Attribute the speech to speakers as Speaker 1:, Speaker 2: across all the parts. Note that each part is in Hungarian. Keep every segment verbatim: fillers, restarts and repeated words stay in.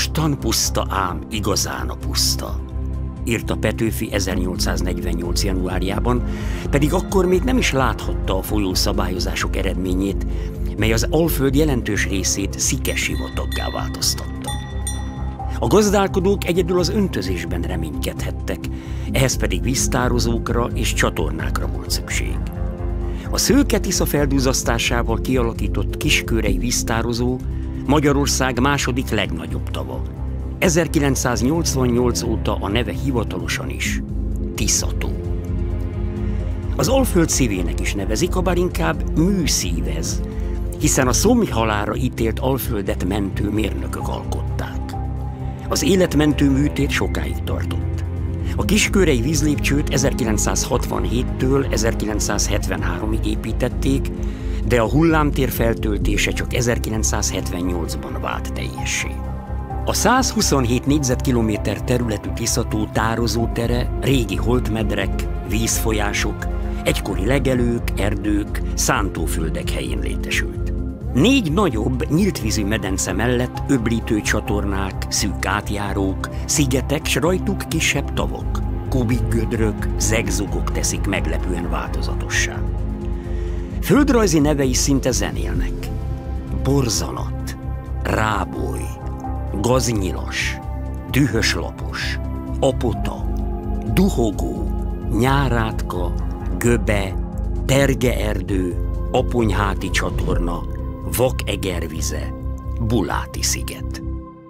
Speaker 1: Mostan puszta ám igazán a puszta, írta Petőfi ezernyolcszáznegyvennyolc. januárjában, pedig akkor még nem is láthatta a folyószabályozások eredményét, mely az Alföld jelentős részét szikes sivataggá változtatta. A gazdálkodók egyedül az öntözésben reménykedhettek, ehhez pedig víztározókra és csatornákra volt szükség. A Szőke-Tisza feldúzasztásával kialakított kiskörei víztározó Magyarország második legnagyobb tava. ezerkilencszáznyolcvannyolc óta a neve hivatalosan is Tisza-tó. Az Alföld szívének is nevezik, habár inkább műszív ez, hiszen a szomjhalálra ítélt Alföldet mentő mérnökök alkották. Az életmentő műtét sokáig tartott. A kiskörei vízlépcsőt ezerkilencszázhatvanhéttől ezerkilencszázhetvenháromig építették, de a hullámtér feltöltése csak ezerkilencszázhetvennyolcban vált teljessé. A százhuszonhét négyzetkilométer területű Tisza-tó tározótere régi holtmedrek, vízfolyások, egykori legelők, erdők, szántóföldek helyén létesült. Négy nagyobb, nyíltvízű medence mellett öblítő csatornák, szűk átjárók, szigetek, s rajtuk kisebb tavak, kubikgödrök, zegzugok teszik meglepően változatossá. Földrajzi nevei szinte zenélnek. Borzanat, Ráboly, Gaznyilas, Dühöslapos, Apota, Duhogó, Nyárátka, Göbe, Tergeerdő, Aponyháti csatorna, Vakegervize, Buláti sziget.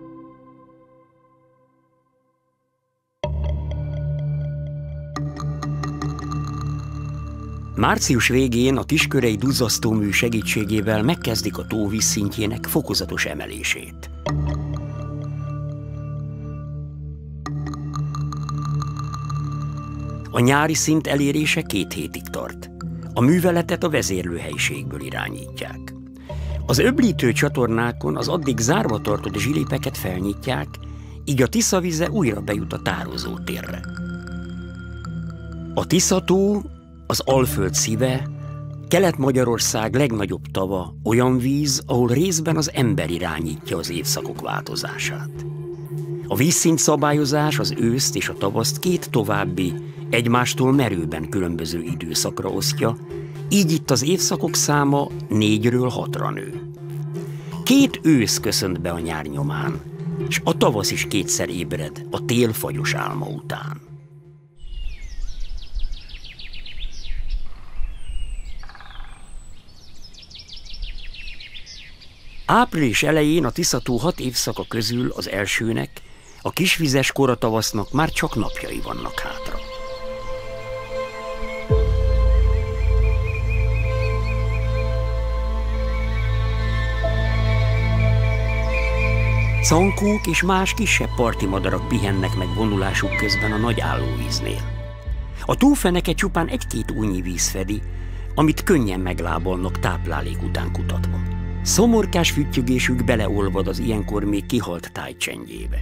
Speaker 1: Március végén a kiskörei duzzasztómű segítségével megkezdik a tó vízszintjének fokozatos emelését. A nyári szint elérése két hétig tart. A műveletet a vezérlőhelyiségből irányítják. Az öblítő csatornákon az addig zárva tartott zsilipeket felnyitják, így a Tisza vize újra bejut a tározótérre. A Tisza-tó, az Alföld szíve, Kelet-Magyarország legnagyobb tava, olyan víz, ahol részben az ember irányítja az évszakok változását. A vízszint szabályozás az őszt és a tavaszt két további, egymástól merőben különböző időszakra osztja, így itt az évszakok száma négyről hatra nő. Két ősz köszönt be a nyár nyomán, s a tavasz is kétszer ébred a tél fagyos álma után. Április elején a Tisza-tó hat évszaka közül az elsőnek, a kisvizes koratavasznak már csak napjai vannak hátra. Cankók és más kisebb parti madarak pihennek meg vonulásuk közben a nagy állóvíznél. A tófeneke csupán egy-két újnyi víz fedi, amit könnyen meglábalnak táplálék után kutatva. Szomorkás füttyögésük beleolvad az ilyenkor még kihalt táj csendjébe.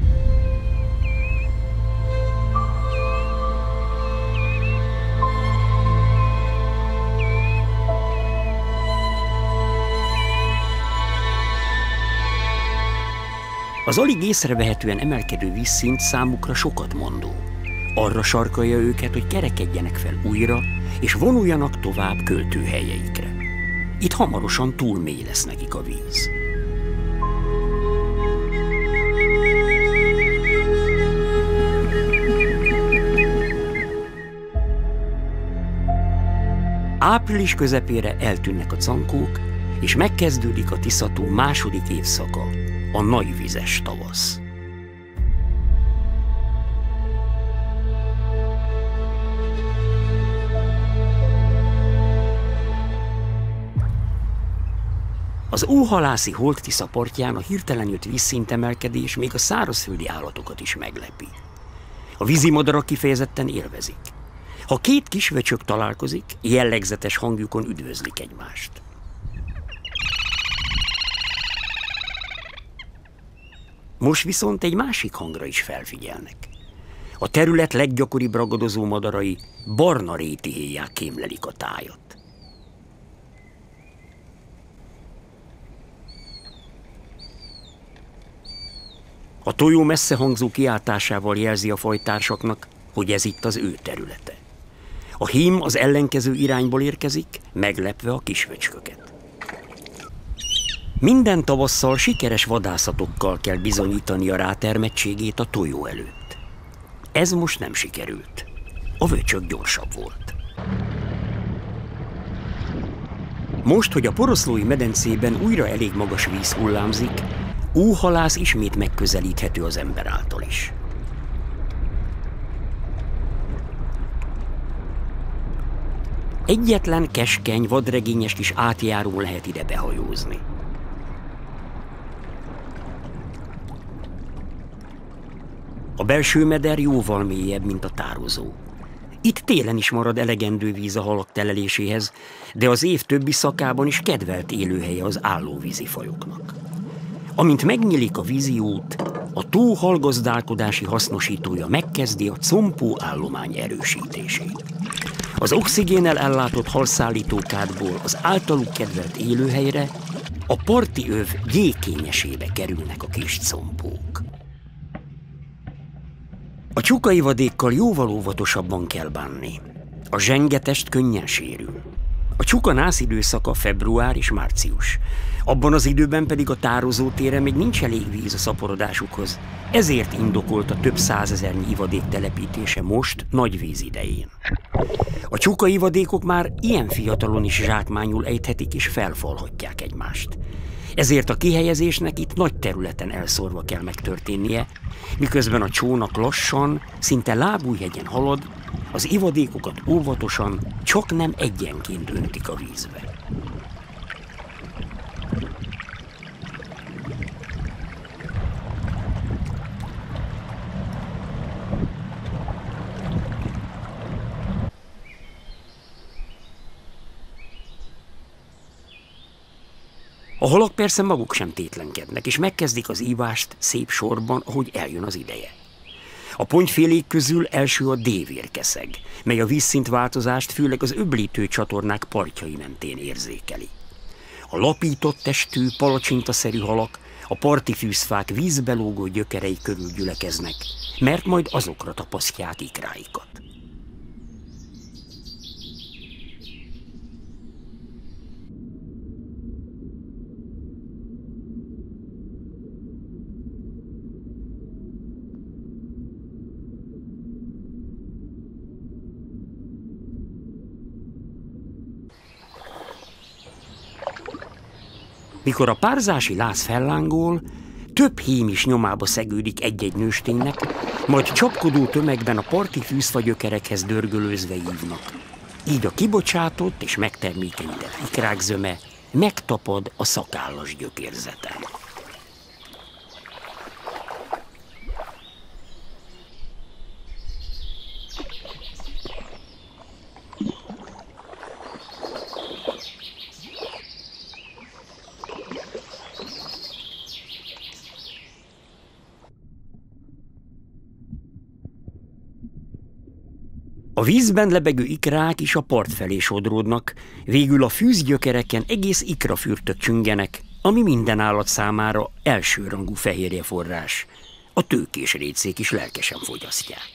Speaker 1: Az alig észrevehetően emelkedő vízszint számukra sokat mondó. Arra sarkalja őket, hogy kerekedjenek fel újra, és vonuljanak tovább költőhelyeikre. Itt hamarosan túl mély lesz nekik a víz. Április közepére eltűnnek a cankók, és megkezdődik a Tisza-tó második évszaka, a nagyvizes tavasz. Az óhalászi Holt-Tisza partján a hirtelen jött vízszintemelkedés még a szárazföldi állatokat is meglepi. A vízimadarak kifejezetten élvezik. Ha két kisvöcsök találkozik, jellegzetes hangjukon üdvözlik egymást. Most viszont egy másik hangra is felfigyelnek. A terület leggyakoribb ragadozó madarai barna rétihéjjá kémlelik a tájat. A tojó messzehangzó kiáltásával jelzi a fajtársaknak, hogy ez itt az ő területe. A hím az ellenkező irányból érkezik, meglepve a kisvöcsköket. Minden tavasszal sikeres vadászatokkal kell bizonyítani a rátermettségét a tojó előtt. Ez most nem sikerült. A vöcsök gyorsabb volt. Most, hogy a poroszlói medencében újra elég magas víz hullámzik, óhalász ismét megközelíthető az ember által is. Egyetlen keskeny, vadregényes kis átjárón lehet ide behajózni. A belső meder jóval mélyebb, mint a tározó. Itt télen is marad elegendő víz a halak teleléséhez, de az év többi szakában is kedvelt élőhelye az állóvízi fajoknak. Amint megnyílik a vízi út, a tó halgazdálkodási hasznosítója megkezdi a combó állomány erősítését. Az oxigénnel ellátott halszállítókádból az általuk kedvelt élőhelyre, a parti öv gyékényesébe kerülnek a kis combók. A csukaivadékkal jóval óvatosabban kell bánni. A zsengetest könnyen sérül. A csukanász időszaka február és március. Abban az időben pedig a tározótéren még nincs elég víz a szaporodásukhoz. Ezért indokolt a több százezernyi ivadék telepítése most, nagy víz idején. A csukaivadékok már ilyen fiatalon is zsákmányul ejthetik és felfalhatják egymást. Ezért a kihelyezésnek itt nagy területen elszórva kell megtörténnie, miközben a csónak lassan, szinte lábújhegyen halad, az ivadékokat óvatosan, csak nem egyenként öntik a vízbe. A halak persze maguk sem tétlenkednek, és megkezdik az ívást szép sorban, ahogy eljön az ideje. A pontyfélék közül első a dévérkeszeg, mely a vízszintváltozást főleg az öblítő csatornák partjai mentén érzékeli. A lapított testű, palacsintaszerű halak a parti fűzfák vízbelógó gyökerei körül gyülekeznek, mert majd azokra tapasztják ikráikat. Mikor a párzási láz fellángol, több hím is nyomába szegődik egy-egy nősténynek, majd csapkodó tömegben a parti fűzfagyökerekhez dörgölőzve ívnak. Így a kibocsátott és megtermékenyített ikrák zöme megtapad a szakállas gyökérzeten. A vízben lebegő ikrák is a part felé sodródnak, végül a fűzgyökereken egész ikrafürtök csüngenek, ami minden állat számára elsőrangú fehérjeforrás. A tőkés récék is lelkesen fogyasztják.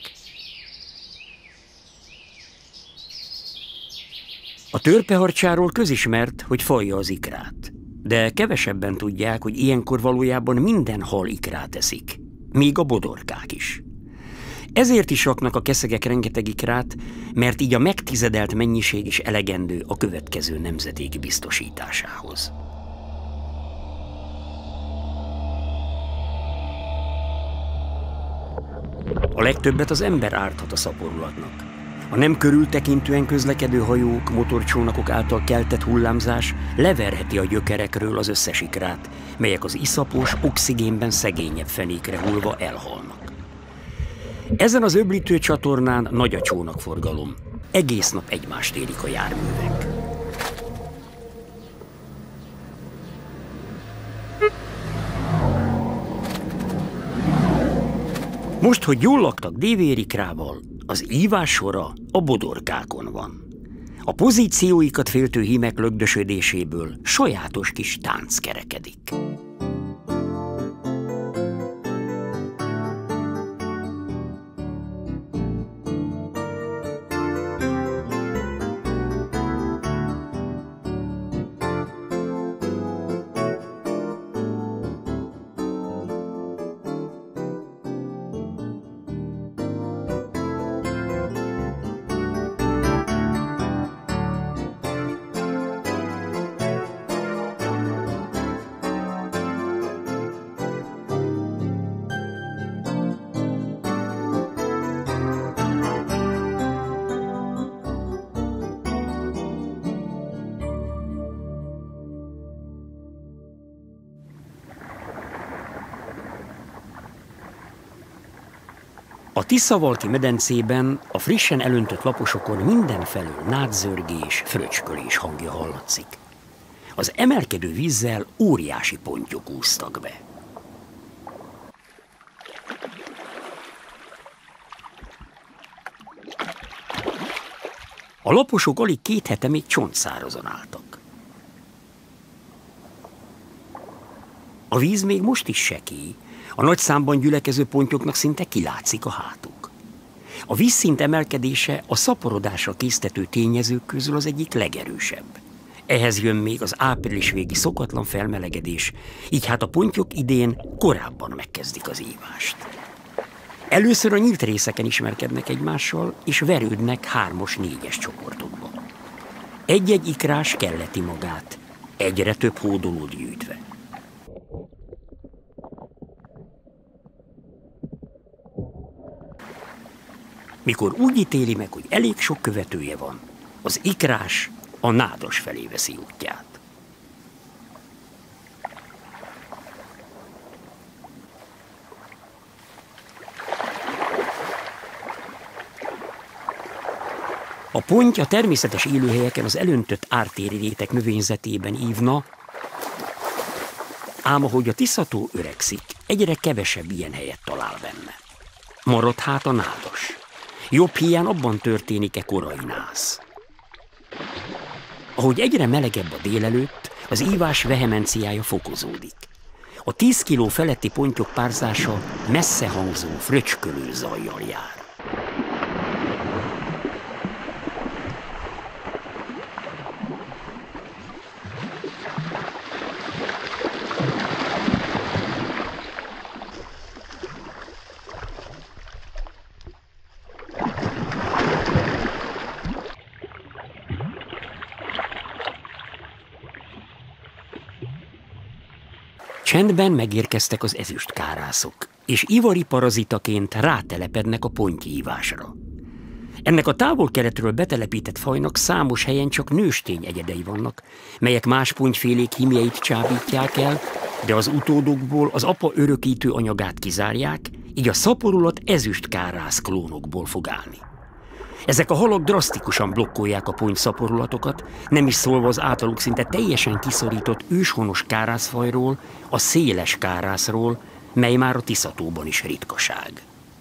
Speaker 1: A törpeharcsáról közismert, hogy fajja az ikrát, de kevesebben tudják, hogy ilyenkor valójában minden hal ikrát eszik, még a bodorkák is. Ezért is raknak a keszegek rengeteg ikrát, mert így a megtizedelt mennyiség is elegendő a következő nemzedék biztosításához. A legtöbbet az ember árthat a szaporulatnak. A nem körültekintően közlekedő hajók, motorcsónakok által keltett hullámzás leverheti a gyökerekről az összes ikrát, melyek az iszapos, oxigénben szegényebb fenékre hullva elhalnak. Ezen az öblítő csatornán nagy a csónakforgalom. Egész nap egymást érik a járművek. Most, hogy jól laktak dévérikrával, az ívás sora a bodorkákon van. A pozícióikat féltő hímek lögdösödéséből sajátos kis tánc kerekedik. A Tiszavalki medencében a frissen elöntött laposokon mindenfelől nádzörgés, fröcskölés hangja hallatszik. Az emelkedő vízzel óriási pontyok úsztak be. A laposok alig két hete még csontszárazon álltak. A víz még most is sekély, a nagy számban gyülekező pontyoknak szinte kilátszik a hátuk. A vízszint emelkedése a szaporodásra késztető tényezők közül az egyik legerősebb. Ehhez jön még az április végi szokatlan felmelegedés, így hát a pontyok idén korábban megkezdik az ívást. Először a nyílt részeken ismerkednek egymással, és verődnek hármas-négyes csoportokba. Egy-egy ikrás kelleti magát, egyre több hódolót gyűjtve. Mikor úgy ítéli meg, hogy elég sok követője van, az ikrás a nádas felé veszi útját. A ponty a természetes élőhelyeken az elöntött ártéri réteg növényzetében ívna, ám ahogy a Tisza-tó öregszik, egyre kevesebb ilyen helyet talál benne. Marad hát a nádas. Jobb hiány abban történik-e korai nász. Ahogy egyre melegebb a délelőtt, az ívás vehemenciája fokozódik. A tíz kiló feletti pontyok párzása messze hangzó, fröcskölő zajjal jár. Csendben megérkeztek az ezüstkárászok, és ivari parazitaként rátelepednek a pontyívásra. Ennek a távol-keletről betelepített fajnak számos helyen csak nőstény egyedei vannak, melyek más pontyfélék hímjeit csábítják el, de az utódokból az apa örökítő anyagát kizárják, így a szaporulat ezüstkárász klónokból fog állni. Ezek a halak drasztikusan blokkolják a ponty szaporulatokat, nem is szólva az általuk szinte teljesen kiszorított őshonos kárászfajról, a széles kárászról, mely már a Tisza-tóban is ritkaság.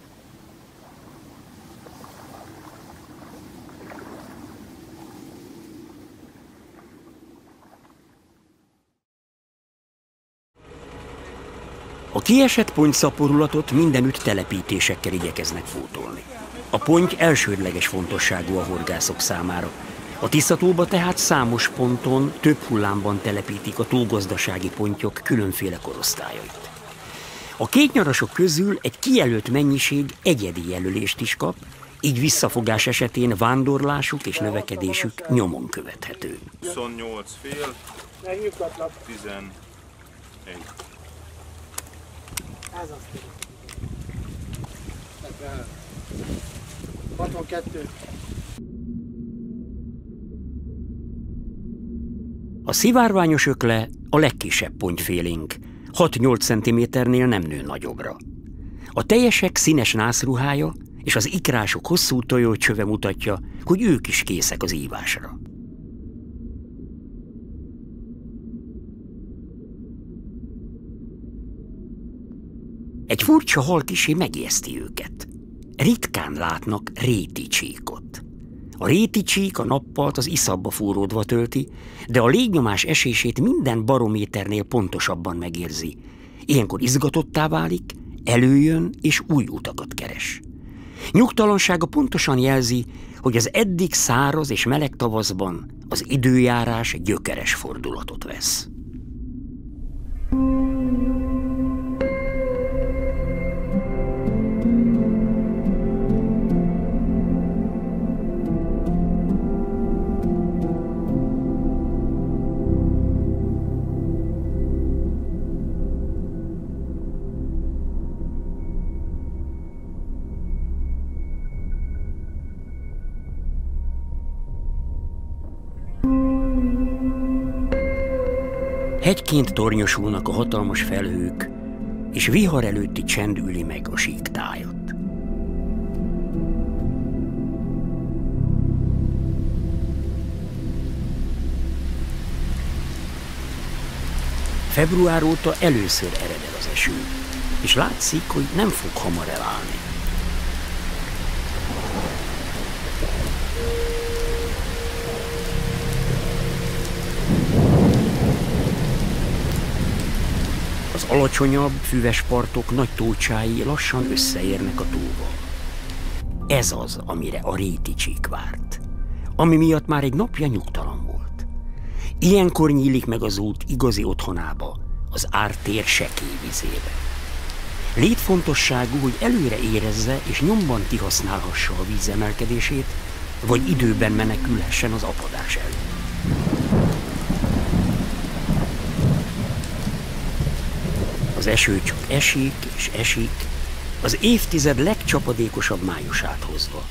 Speaker 1: A kiesett ponty-szaporulatot mindenütt telepítésekkel igyekeznek pótolni. A ponty elsődleges fontosságú a horgászok számára. A Tisza-tóba tehát számos ponton, több hullámban telepítik a tógazdasági pontyok különféle korosztályait. A kétnyarasok közül egy kijelölt mennyiség egyedi jelölést is kap, így visszafogás esetén vándorlásuk és növekedésük nyomon követhető.
Speaker 2: huszonnyolc fél, tizenegy.
Speaker 3: Ez az. hatvankettő.
Speaker 1: A szivárványos ökle a legkisebb pontyfélénk, hat-nyolc centiméternél nem nő nagyobbra. A teljesek színes nászruhája és az ikrások hosszú tojócsöve mutatja, hogy ők is készek az ívásra. Egy furcsa halkisé megijeszti őket. Ritkán látnak réticsíkot. A réticsík a nappalt az iszapba fúródva tölti, de a légnyomás esését minden barométernél pontosabban megérzi. Ilyenkor izgatottá válik, előjön és új utakat keres. Nyugtalansága pontosan jelzi, hogy az eddig száraz és meleg tavaszban az időjárás gyökeres fordulatot vesz. Hegyként tornyosulnak a hatalmas felhők, és vihar előtti csend üli meg a síktájat. Február óta először ered el az eső, és látszik, hogy nem fog hamar elállni. Az alacsonyabb, füves partok nagy tócsái lassan összeérnek a tóval. Ez az, amire a réti csík várt, ami miatt már egy napja nyugtalan volt. Ilyenkor nyílik meg az út igazi otthonába, az ártér sekély vizébe. Létfontosságú, hogy előre érezze és nyomban kihasználhassa a víz emelkedését, vagy időben menekülhessen az apadás elől. Az eső csak esik és esik, az évtized legcsapadékosabb májusát hozva.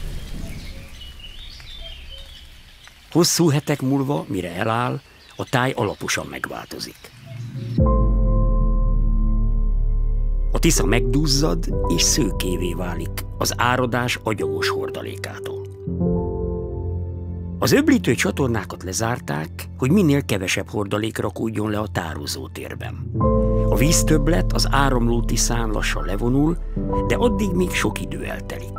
Speaker 1: Hosszú hetek múlva, mire eláll, a táj alaposan megváltozik. A Tisza megduzzad és szőkévé válik az áradás agyagos hordalékától. Az öblítő csatornákat lezárták, hogy minél kevesebb hordalék rakódjon le a tározótérben. A víztöbblet az áramló Tiszán lassan levonul, de addig még sok idő eltelik.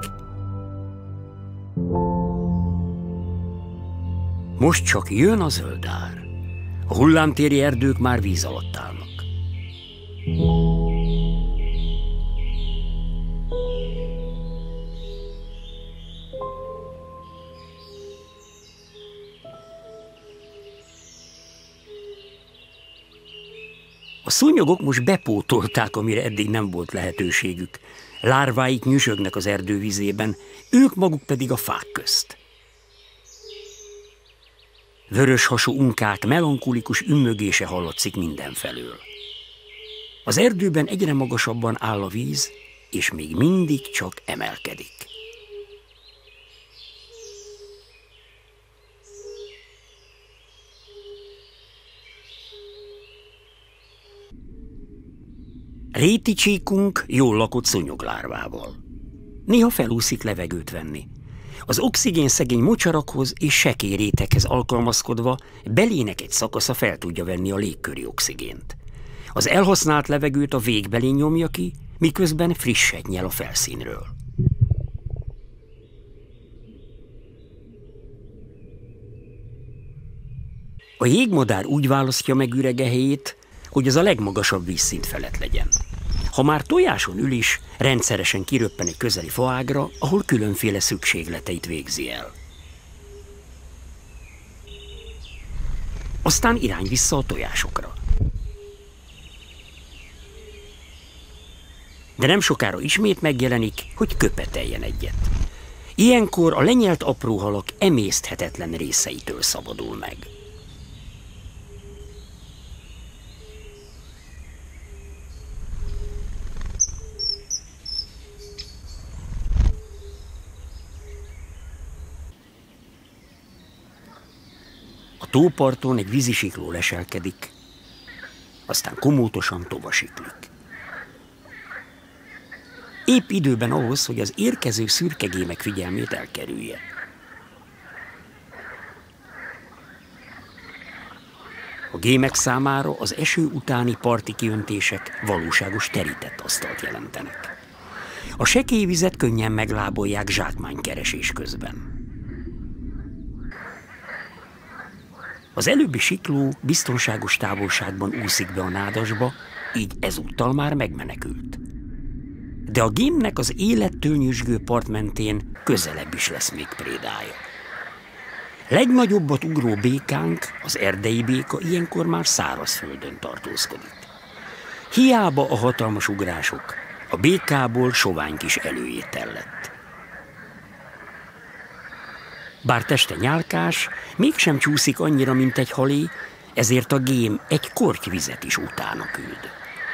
Speaker 1: Most csak jön a zöldár. A hullámtéri erdők már víz alatt állnak. A szúnyogok most bepótolták, amire eddig nem volt lehetőségük. Lárváik nyüzsögnek az erdővizében, ők maguk pedig a fák közt. Vörös hasú unkák melankolikus ümmögése hallatszik mindenfelől. Az erdőben egyre magasabban áll a víz, és még mindig csak emelkedik. Réti csíkunk jól lakott szúnyoglárvával. Néha felúszik levegőt venni. Az oxigén szegény mocsarakhoz és sekély réteghez alkalmazkodva belének egy szakasza fel tudja venni a légköri oxigént. Az elhasznált levegőt a végbelé nyomja ki, miközben frisset nyel a felszínről. A jégmadár úgy választja meg ürege helyét, hogy az a legmagasabb vízszint felett legyen. Ha már tojáson ül is, rendszeresen kiröppen egy közeli faágra, ahol különféle szükségleteit végzi el. Aztán irány vissza a tojásokra. De nem sokára ismét megjelenik, hogy köpeteljen egyet. Ilyenkor a lenyelt apró halak emészthetetlen részeitől szabadul meg. A tóparton egy vízisikló leselkedik, aztán komótosan tovasiklik. Épp időben ahhoz, hogy az érkező szürke gémek figyelmét elkerülje. A gémek számára az eső utáni parti kiöntések valóságos terített asztalt jelentenek. A sekély vizet könnyen meglábolják zsákmánykeresés közben. Az előbbi sikló biztonságos távolságban úszik be a nádasba, így ezúttal már megmenekült. De a gémnek az élettől nyüzsgő part mentén közelebb is lesz még prédája. Legnagyobbat ugró békánk, az erdei béka ilyenkor már szárazföldön tartózkodik. Hiába a hatalmas ugrások, a békából sovány kis előétel lett. Bár teste nyálkás, mégsem csúszik annyira, mint egy halé, ezért a gém egy korty vizet is utána küld.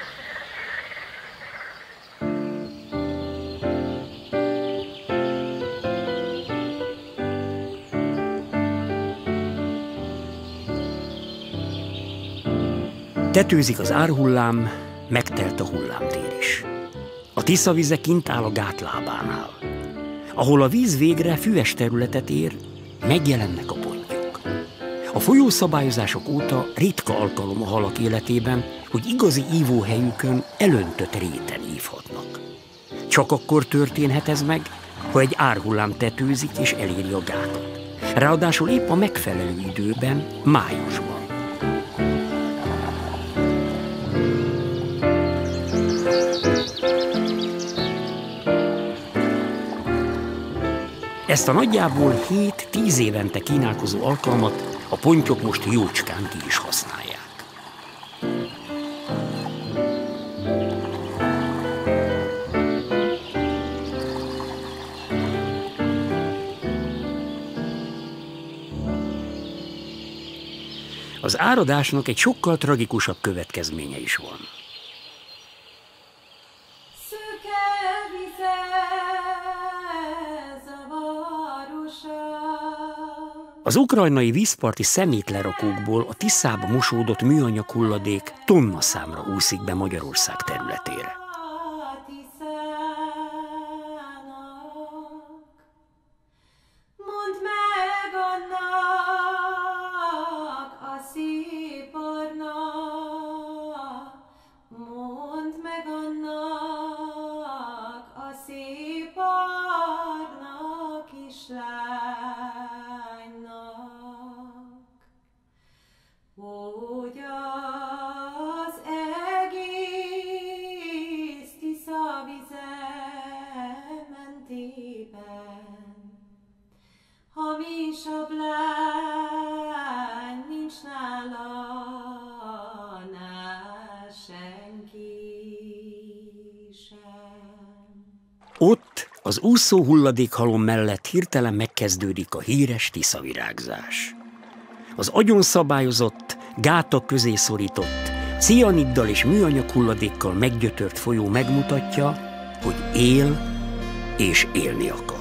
Speaker 1: Tetőzik az árhullám, megtelt a hullámtér is. A Tisza vize kint áll a gát lábánál. Ahol a víz végre füves területet ér, megjelennek a pontyok. A folyószabályozások óta ritka alkalom a halak életében, hogy igazi ívóhelyükön elöntött réten ívhatnak. Csak akkor történhet ez meg, ha egy árhullám tetőzik és eléri a gátot. Ráadásul épp a megfelelő időben, májusban. Ezt a nagyjából hét-tíz évente kínálkozó alkalmat a pontyok most jócskán ki is használják. Az áradásnak egy sokkal tragikusabb következménye is van. Az ukrajnai vízparti szemétlerakókból a Tiszába mosódott műanyag hulladék tonnaszámra úszik be Magyarország területére.
Speaker 4: Mondd meg annak a szép arnak, mondd meg annak a szép arnak kislánynak, hogy az egész Tisza vize mentében hamisabb lány nincs nála, nál senki sem.
Speaker 1: Ott, az úszó hulladékhalom mellett hirtelen megkezdődik a híres tiszavirágzás. Az agyon szabályozott, gátak közé szorított, cianiddal és műanyag hulladékkal meggyötört folyó megmutatja, hogy él és élni akar.